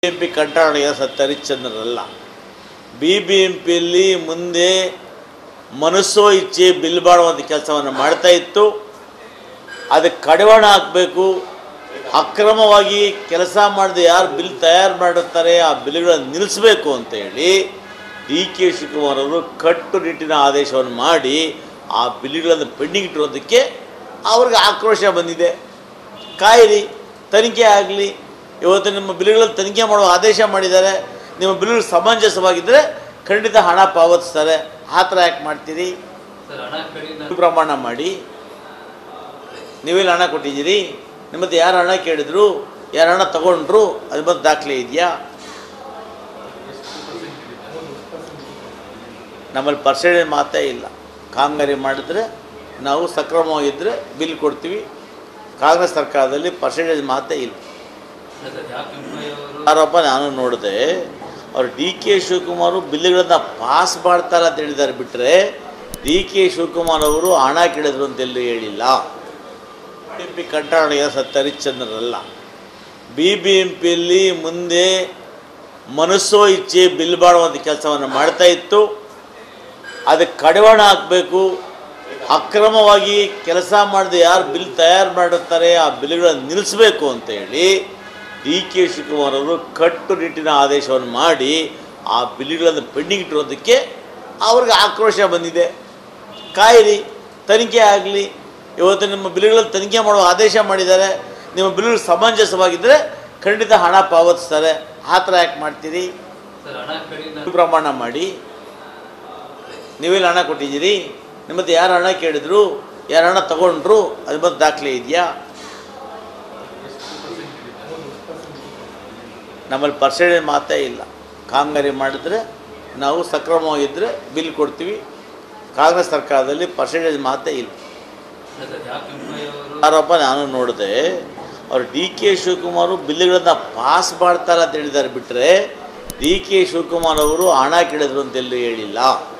BBMP ಕಂಟ್ರಾಳಿಯ ಸತ್ತ ಹರಿಶ್ಚಂದ್ರರಲ್ಲ. ಬಿಬಿಎಂಪಿಯಲ್ಲಿ ಮುಂದೆ ಮನಸ್ಸೋ ಇಚ್ಛೆ ಬಿಲ್ ಮಾಡುವಂಥ ಕೆಲಸವನ್ನು ಮಾಡ್ತಾ ಇತ್ತು. ಅದಕ್ಕೆ ಕಡಿವಾಣ ಹಾಕಬೇಕು. ಅಕ್ರಮವಾಗಿ ಕೆಲಸ ಮಾಡಿದ ಯಾರು ಬಿಲ್ ತಯಾರು ಮಾಡುತ್ತಾರೆ ಆ ಬಿಲ್ಗಳನ್ನು ನಿಲ್ಲಿಸಬೇಕು ಅಂತ ಹೇಳಿ ಡಿ ಕೆ ಶಿವಕುಮಾರ್ ಅವರು ಕಟ್ಟುನಿಟ್ಟಿನ ಆದೇಶವನ್ನು ಮಾಡಿ ಆ ಬಿಲ್ಗಳನ್ನು ಪೆಂಡಿಂಗ್ ಇಟ್ಟಿರೋದಕ್ಕೆ ಅವ್ರಿಗೆ ಆಕ್ರೋಶ ಬಂದಿದೆ. ಕಾಯಿರಿ, ತನಿಖೆ ಆಗಲಿ. ಇವತ್ತು ನಿಮ್ಮ ಬಿಲ್ಗಳನ್ನು ತನಿಖೆ ಮಾಡುವ ಆದೇಶ ಮಾಡಿದ್ದಾರೆ. ನಿಮ್ಮ ಬಿಲ್ಗಳು ಸಮಂಜಸವಾಗಿದ್ದರೆ ಖಂಡಿತ ಹಣ ಪಾವತಿಸ್ತಾರೆ. ಆ ಥರ ಯಾಕೆ ಮಾಡ್ತೀರಿ? ಪ್ರಮಾಣ ಮಾಡಿ. ನೀವೆಲ್ಲ ಹಣ ಕೊಟ್ಟಿದ್ದೀರಿ? ನಿಮ್ಮದು ಯಾರು ಹಣ ಕೇಳಿದ್ರು, ಯಾರು ಹಣ ತಗೊಂಡ್ರು, ಅದ್ರ ಬಗ್ಗೆ ದಾಖಲೆ ಇದೆಯಾ? ನಮ್ಮಲ್ಲಿ ಪರ್ಸೆಂಟೇಜ್ ಮಾತೇ ಇಲ್ಲ. ಕಾಮಗಾರಿ ಮಾಡಿದ್ರೆ ನಾವು ಸಕ್ರಮವಾಗಿದ್ದರೆ ಬಿಲ್ ಕೊಡ್ತೀವಿ. ಕಾಂಗ್ರೆಸ್ ಸರ್ಕಾರದಲ್ಲಿ ಪರ್ಸೆಂಟೇಜ್ ಮಾತೇ ಇಲ್ಲ. ಆರೋಪ ನಾನು ನೋಡಿದೆ. ಅವರು ಡಿ ಕೆ ಶಿವಕುಮಾರ್ ಬಿಲ್ಗಳನ್ನು ಪಾಸ್ ಮಾಡ್ತಾರೆ ಅಂತ ಹೇಳಿದ್ದಾರೆ ಬಿಟ್ಟರೆ ಡಿ ಕೆ ಶಿವಕುಮಾರ್ ಅವರು ಹಣ ಕೇಳಿದ್ರು ಅಂತೆಲ್ಲೂ ಹೇಳಿಲ್ಲ. ಬಿಬಿಎಂಪಿ ಕಂಟ್ರಾಳಿಯ ಸತ್ತ ಹರಿಶ್ಚಂದ್ರರಲ್ಲ. ಬಿಬಿಎಂಪಿಯಲ್ಲಿ ಮುಂದೆ ಮನಸ್ಸೋ ಇಚ್ಛೆ ಬಿಲ್ ಮಾಡುವಂಥ ಕೆಲಸವನ್ನು ಮಾಡ್ತಾ ಇತ್ತು. ಅದಕ್ಕೆ ಕಡಿವಾಣ ಹಾಕಬೇಕು. ಅಕ್ರಮವಾಗಿ ಕೆಲಸ ಮಾಡಿದ ಯಾರು ಬಿಲ್ ತಯಾರು ಮಾಡುತ್ತಾರೆ ಆ ಬಿಲ್ಗಳನ್ನು ನಿಲ್ಲಿಸಬೇಕು ಅಂತ ಹೇಳಿ ಡಿ ಕೆ ಶಿವಕುಮಾರ್ ಅವರು ಕಟ್ಟುನಿಟ್ಟಿನ ಆದೇಶವನ್ನು ಮಾಡಿ ಆ ಬಿಲ್ಗಳನ್ನು ಪೆಂಡಿಂಗ್ ಇಟ್ಟಿರೋದಕ್ಕೆ ಅವ್ರಿಗೆ ಆಕ್ರೋಶ ಬಂದಿದೆ. ಕಾಯಿರಿ, ತನಿಖೆ ಆಗಲಿ. ಇವತ್ತು ನಿಮ್ಮ ಬಿಲ್ಗಳನ್ನು ತನಿಖೆ ಮಾಡುವ ಆದೇಶ ಮಾಡಿದ್ದಾರೆ. ನಿಮ್ಮ ಬಿಲ್ಗಳು ಸಮಂಜಸವಾಗಿದ್ದರೆ ಖಂಡಿತ ಹಣ ಪಾವತಿಸ್ತಾರೆ. ಆ ಥರ ಯಾಕೆ ಮಾಡ್ತೀರಿ? ಪ್ರಮಾಣ ಮಾಡಿ. ನೀವೆಲ್ಲ ಹಣ ಕೊಟ್ಟಿದ್ದೀರಿ? ನಿಮ್ಮದು ಯಾರು ಹಣ ಕೇಳಿದ್ರು, ಯಾರು ಹಣ ತಗೊಂಡ್ರು, ಅದ್ರ ಬಗ್ಗೆ ದಾಖಲೆ ಇದೆಯಾ? ನಮ್ಮಲ್ಲಿ ಪರ್ಸೆಂಟೇಜ್ ಮಾತೇ ಇಲ್ಲ. ಕಾಮಗಾರಿ ಮಾಡಿದ್ರೆ ನಾವು ಸಕ್ರಮವಾಗಿದ್ದರೆ ಬಿಲ್ ಕೊಡ್ತೀವಿ. ಕಾಂಗ್ರೆಸ್ ಸರ್ಕಾರದಲ್ಲಿ ಪರ್ಸೆಂಟೇಜ್ ಮಾತೇ ಇಲ್ಲ. ಆರೋಪ ನಾನು ನೋಡಿದೆ. ಅವರು ಡಿ ಕೆ ಶಿವಕುಮಾರ್ ಬಿಲ್ಗಳನ್ನು ಪಾಸ್ ಮಾಡ್ತಾರೆ ಅಂತ ಹೇಳಿದ್ದಾರೆ ಬಿಟ್ಟರೆ ಡಿ ಕೆ ಶಿವಕುಮಾರ್ ಅವರು ಹಣ ಕೇಳಿದ್ರು ಅಂತೆಲ್ಲೂ ಹೇಳಿಲ್ಲ.